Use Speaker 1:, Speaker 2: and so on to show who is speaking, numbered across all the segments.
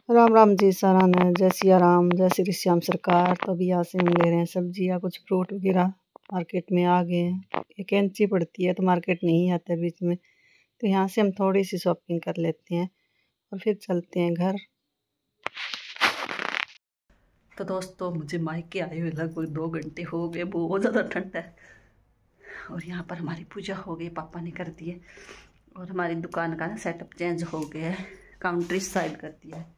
Speaker 1: राम राम जी सारा ने, जय सिया राम, जय श्री श्याम सरकार। तो अभी यहाँ से हम ले रहे हैं सब्जी या कुछ फ्रूट वगैरह, मार्केट में आ गए हैं। एक कैंची पड़ती है तो मार्केट नहीं आता बीच में, तो यहाँ से हम थोड़ी सी शॉपिंग कर लेते हैं और फिर चलते हैं घर।
Speaker 2: तो दोस्तों मुझे मायके आए हुए लगभग 2 घंटे हो गए, बहुत ज़्यादा ठंड है। और यहाँ पर हमारी पूजा हो गई, पापा ने कर दी है। और हमारी दुकान का सेटअप चेंज हो गया है, काउंटर साइड कर दिया है।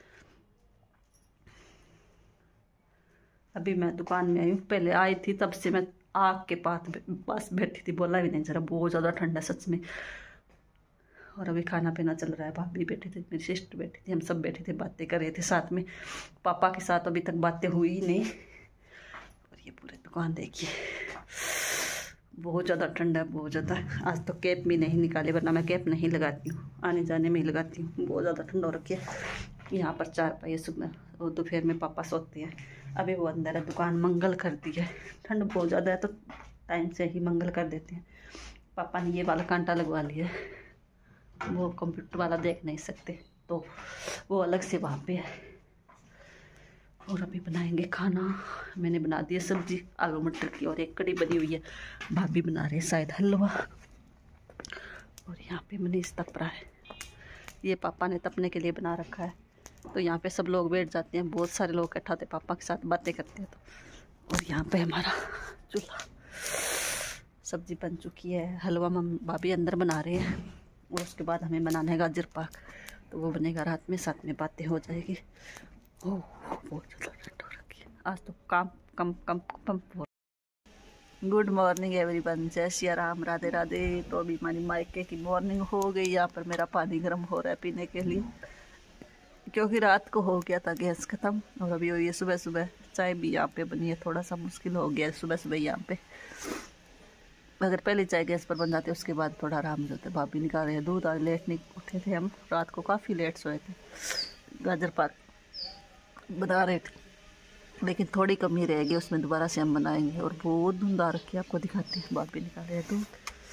Speaker 2: अभी मैं दुकान में आई हूँ, पहले आई थी तब से मैं आग के पास बैठी थी, बोला भी नहीं जरा, बहुत ज़्यादा ठंड है सच में। और अभी खाना पीना चल रहा है, भाभी बैठी थी, मेरी सिस्टर बैठी थी, हम सब बैठे थे, बातें कर रहे थे साथ में। पापा के साथ अभी तक बातें हुई ही नहीं। और ये पूरी दुकान देखिए, बहुत ज़्यादा ठंड है, बहुत ज़्यादा। आज तो कैप भी नहीं निकाले, वरना मैं कैप नहीं लगाती हूँ, आने जाने में ही लगाती हूँ। बहुत ज़्यादा ठंड हो रखी है। यहाँ पर 4 पाई सुबह और दोपहर में पापा सोते हैं। अभी वो अंदर है, दुकान मंगल कर दी है। ठंड बहुत ज़्यादा है तो टाइम से ही मंगल कर देते हैं। पापा ने ये वाला कांटा लगवा लिया है, वो कंप्यूटर वाला देख नहीं सकते तो वो अलग से वहाँ पे है। और अभी बनाएंगे खाना। मैंने बना दिया सब्जी आलू मटर की, और एक कड़ी बनी हुई है, भाभी बना रहे हैं शायद हलवा। और यहाँ पे मनीष तप रहा है, ये पापा ने तपने के लिए बना रखा है। तो यहाँ पे सब लोग बैठ जाते हैं, बहुत सारे लोग इकट्ठा होते पापा के साथ बातें करते हैं तो। और यहाँ पे हमारा चूल्हा, सब्जी बन चुकी है, हलवा भाभी अंदर बना रहे हैं। और उसके बाद हमें बनाना है गाजर पाक, तो वो बनेगा रात में, साथ में बातें हो जाएगी। ओह बहुत ज़्यादा ठंड हो रखी है आज तो, काम कम कम कम हो। गुड मॉर्निंग एवरीवन, जय सिया राम, राधे राधे। तो अभी हमारी मायके की मॉर्निंग हो गई। यहाँ पर मेरा पानी गर्म हो रहा है पीने के लिए, क्योंकि रात को हो गया था गैस ख़त्म। और अभी हुई है सुबह सुबह, चाय भी यहाँ पे बनी है। थोड़ा सा मुश्किल हो गया सुबह सुबह यहाँ पे, अगर पहले चाय गैस पर बन जाती है उसके बाद थोड़ा आराम हो जाता है। भाभी निकाल रहे हैं दूध, आज लेट नहीं उठे थे हम, रात को काफ़ी लेट सोए थे। गाजर पाक बना रहे थे, लेकिन थोड़ी कमी रहेगी, उसमें दोबारा से हम बनाएंगे। और बहुत धुंध आ रखी है, आपको दिखाते हैं। भाभी निकाल रहे हैं दूध।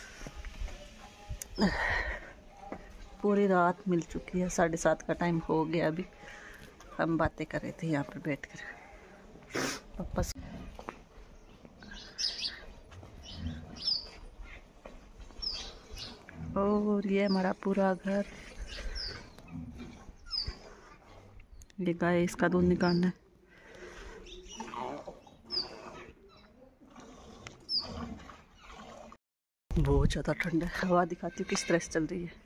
Speaker 2: पूरी रात मिल चुकी है, 7:30 का टाइम हो गया। अभी हम बातें कर रहे थे यहाँ पर बैठ कर वापस। और ये हमारा पूरा घर, ये गाय, इसका दूध निकालना है। बहुत ज़्यादा ठंड है, हवा दिखाती हूँ किस तरह से चल रही है,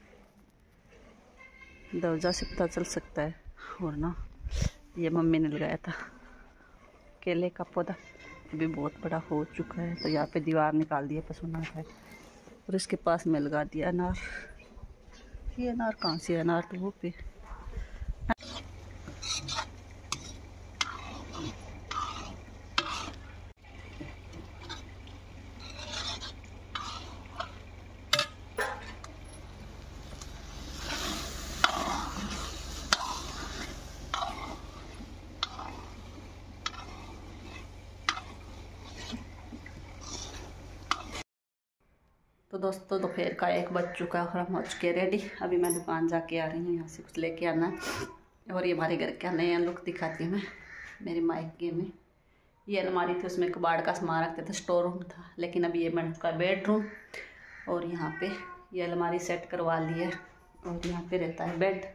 Speaker 2: दरवाजा से पता चल सकता है। और ना, ये मम्मी ने लगाया था केले का पौधा, अभी बहुत बड़ा हो चुका है। तो यहाँ पे दीवार निकाल दिया पशुनाथ है, और इसके पास में लगा दिया अनार। ये अनार कहाँ से, अनार तो वो पे। तो दोस्तों दोपहर का 1 बज चुका है और हम हो चुके रेडी। अभी मैं दुकान जाके आ रही हूँ, यहाँ से कुछ लेके आना है। और ये हमारे घर का नया लुक दिखाती हूँ मैं, मेरे मायके में। ये अलमारी थी, उसमें कबाड़ का सामान रखते थे, स्टोर रूम था, लेकिन अभी ये बन चुका है बेडरूम। और यहाँ पे ये अलमारी सेट करवा ली है, और यहाँ पे रहता है बेड।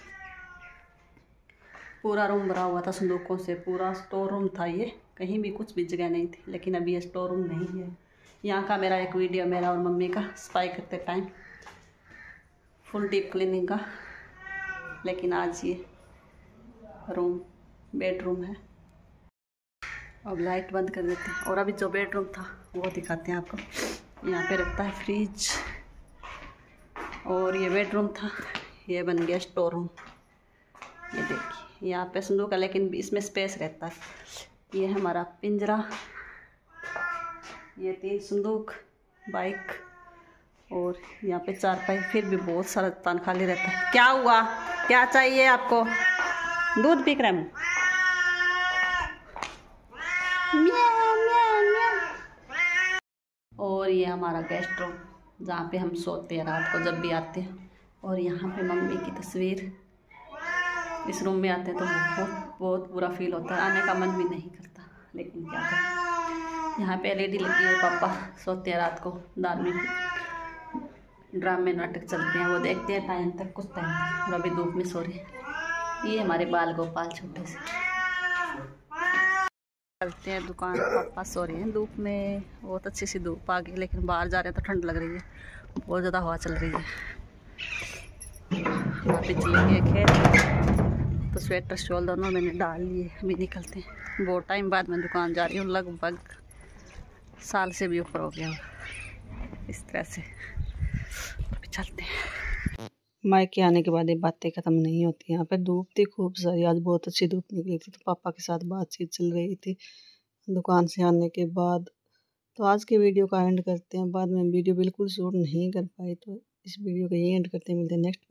Speaker 2: पूरा रूम भरा हुआ था संदूकों से, पूरा स्टोर रूम था ये, कहीं भी कुछ भी जगह नहीं थी। लेकिन अभी ये स्टोर रूम नहीं है। यहाँ का मेरा एक वीडियो, मेरा और मम्मी का सफाई करते टाइम, फुल डीप क्लीनिंग का। लेकिन आज ये रूम बेडरूम है। अब लाइट बंद कर देते हैं। और अभी जो बेडरूम था वो दिखाते हैं आपको। यहाँ पे रखता है फ्रिज, और ये बेडरूम था, ये बन गया स्टोर रूम। ये देखिए यहाँ पे संदूक है, लेकिन इसमें स्पेस रहता है। ये हमारा पिंजरा, ये 3 संदूक, बाइक, और यहाँ पे 4 पाई। फिर भी बहुत सारा तान खाली रहता है। क्या हुआ, क्या चाहिए आपको? दूध पी रहे हैं। और ये हमारा गेस्ट रूम, जहाँ पे हम सोते हैं रात को जब भी आते हैं। और यहाँ पे मम्मी की तस्वीर, इस रूम में आते हैं तो बहुत बहुत बुरा फील होता है, आने का मन भी नहीं करता, लेकिन क्या करें। यहाँ पे एलईडी लगी है, पापा सोते हैं रात को, धार्मिक ड्रामे नाटक चलते हैं, वो देखते हैं टाइम तक, कुछ टाइम तक, और अभी धूप में सो रहे हैं। ये हमारे बाल गोपाल छोटे से चलते हैं दुकान, पापा सो रहे हैं धूप में, बहुत अच्छी सी धूप आ गई, लेकिन बाहर जा रहे हैं तो ठंड लग रही है, बहुत ज़्यादा हवा चल रही है। वापस चलेंगे खेत, तो स्वेटर शॉल दोनों मैंने डाल लिए, अभी निकलते हैं। बहुत टाइम बाद मैं दुकान जा रही हूँ, लगभग साल से भी ऊपर हो गया इस तरह से। अभी चलते हैं।
Speaker 1: मायके आने के बाद ये बातें ख़त्म नहीं होती। यहाँ पे धूप थी खूब सारी, आज बहुत अच्छी धूप निकली थी, तो पापा के साथ बातचीत चल रही थी दुकान से आने के बाद। तो आज की वीडियो का एंड करते हैं, बाद में वीडियो बिल्कुल शूट नहीं कर पाई, तो इस वीडियो का यही एंड करते हैं। मिलते हैं नेक्स्ट